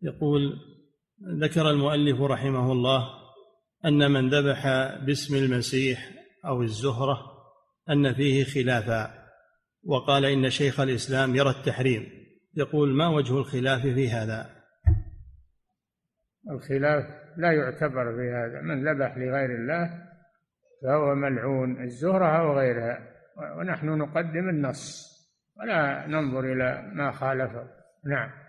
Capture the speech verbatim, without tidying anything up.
يقول: ذكر المؤلف رحمه الله أن من ذبح باسم المسيح أو الزهرة أن فيه خلافا، وقال إن شيخ الإسلام يرى التحريم. يقول: ما وجه الخلاف في هذا؟ الخلاف لا يعتبر في هذا. من ذبح لغير الله فهو ملعون، الزهرة أو غيرها، ونحن نقدم النص ولا ننظر إلى ما خالفه. نعم.